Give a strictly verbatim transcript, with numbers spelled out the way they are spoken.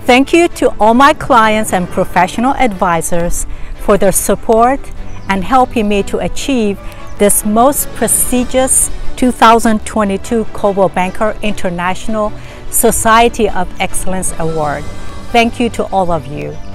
Thank you to all my clients and professional advisors for their support and helping me to achieve this most prestigious two thousand twenty-two Coldwell Banker International Society of Excellence Award. Thank you to all of you.